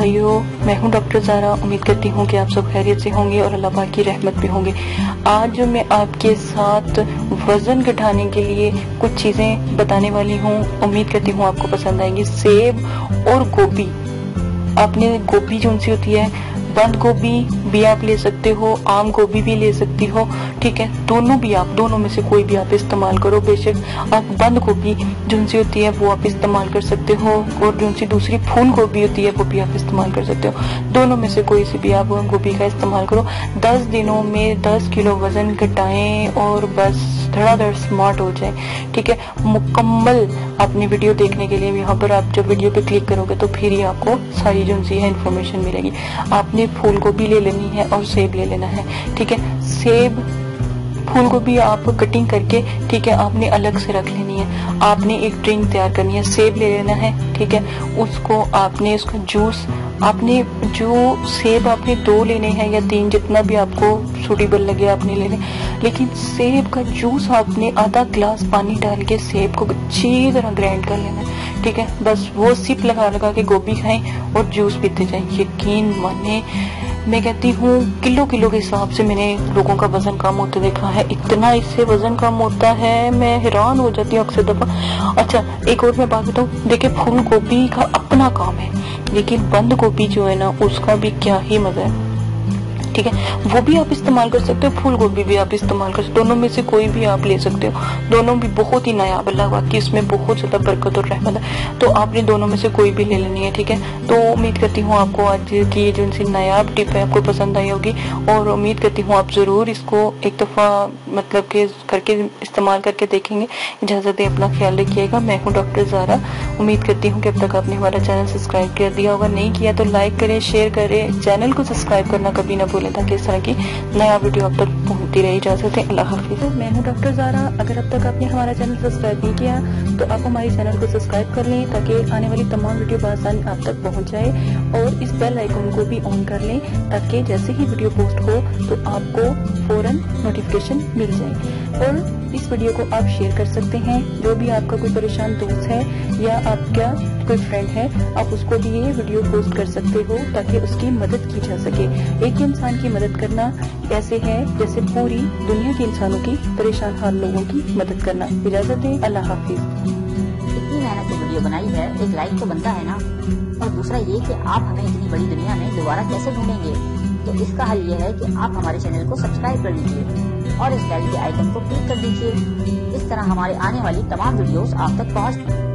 भाइयों, मैं हूं डॉक्टर ज़ारा। उम्मीद करती हूं कि आप सब खैरियत से होंगे और अल्लाह पाक की रहमत में होंगे। आज मैं आपके साथ वज़न घटाने के लिए कुछ चीज़ें बताने वाली हूं। उम्मीद करती हूं आपको पसंद आएंगी। सेब और गोभी, आपने गोभी जो सी होती है, बंद गोभी भी आप ले सकते हो, आम गोभी भी ले सकती हो, ठीक है। दोनों में से कोई भी आप इस्तेमाल करो। बेशक आप बंद गोभी जो सी होती है वो आप इस्तेमाल कर सकते हो, और जो सी दूसरी फूल गोभी होती है वो भी आप इस्तेमाल कर सकते हो। दोनों में से कोई सी भी आप गोभी का इस्तेमाल करो। 10 दिनों में 10 किलो वजन घटाएं और बस धड़ाधड़ स्मार्ट हो जाए, ठीक है। मुकम्मल आपने वीडियो देखने के लिए यहाँ पर आप जब वीडियो पे क्लिक करोगे तो फिर ही आपको सारी जो सी है इन्फॉर्मेशन मिलेगी। आपने फूल गोभी ले लेनी है और सेब ले लेना है, ठीक है। सेब फूल गोभी आप कटिंग करके, ठीक है, आपने अलग से रख लेनी है। आपने एक ड्रिंक तैयार करनी है। सेब ले लेना है, ठीक है। उसको आपने उसका जूस, आपने जो सेब आपने 2 लेने हैं या 3, जितना भी आपको सूटेबल लगे आपने लेने। लेकिन सेब का जूस आपने आधा ग्लास पानी डाल के सेब को अच्छी तरह ग्राइंड कर लेना है, ठीक है। बस वो सिप लगा लगा के गोभी खाएं और जूस पीते जाएं। यकीन माने, मैं कहती हूँ किलो के हिसाब से मैंने लोगों का वजन कम होते देखा है। इतना इससे वजन कम होता है, मैं हैरान हो जाती हूँ अक्सर दफा। अच्छा, एक और मैं बात बताऊँ, देखिए फूल गोभी का अपना काम है, लेकिन बंद गोभी जो है ना उसका भी क्या ही मजा है, ठीक है। वो भी आप इस्तेमाल कर सकते हो, फूल गोभी भी आप इस्तेमाल कर सकते हो। दोनों में से कोई भी आप ले सकते हो। दोनों भी बहुत ही नायाब, अल्लाह वाकई इसमें बहुत ज्यादा बरकत और रहमत है। तो आपने दोनों में से कोई भी ले लेनी है, ठीक है। तो उम्मीद करती हूँ आपको आज की जो सी नायाब टिप है आपको पसंद आई होगी, और उम्मीद करती हूँ आप जरूर इसको एक दफा मतलब के करके इस्तेमाल करके देखेंगे। इजाजत है, अपना ख्याल रखिएगा। मैं हूँ डॉक्टर ज़ारा। उम्मीद करती हूँ कि अब तक आपने हमारा चैनल सब्सक्राइब कर दिया होगा। नहीं किया तो लाइक करें, शेयर करें, चैनल को सब्सक्राइब करना कभी ना भूलें, ताकि इस तरह की नया वीडियो अब तक पहुंचती रही। इजाजत है, अल्लाह हाफिज। मैं हूं डॉक्टर ज़ारा। अगर अब तक आपने हमारा चैनल सब्सक्राइब नहीं किया तो आप हमारे चैनल को सब्सक्राइब कर लें, ताकि आने वाली तमाम वीडियो बआसानी आप तक पहुंच जाए, और इस बेल आइकन को भी ऑन कर लें, ताकि जैसे ही वीडियो पोस्ट हो तो आपको फौरन नोटिफिकेशन मिल जाए। और इस वीडियो को आप शेयर कर सकते हैं। जो भी आपका कोई परेशान दोस्त है या आपका कोई फ्रेंड है, आप उसको भी ये वीडियो पोस्ट कर सकते हो, ताकि उसकी मदद की जा सके। एक इंसान की मदद करना ऐसे है जैसे पूरी दुनिया के इंसानों की परेशान हाल लोगों की मदद करना। इजाजत है, अल्लाह हाफिज। इतनी मेहनत से वीडियो बनाई है, एक लाइक तो बनता है ना। और दूसरा ये कि आप हमें इतनी बड़ी दुनिया में दोबारा कैसे ढूंढेंगे, तो इसका हल ये है कि आप हमारे चैनल को सब्सक्राइब कर लीजिए और इस बेल के आइकन को क्लिक कर दीजिए। इस तरह हमारे आने वाली तमाम वीडियोस आप तक पहुंच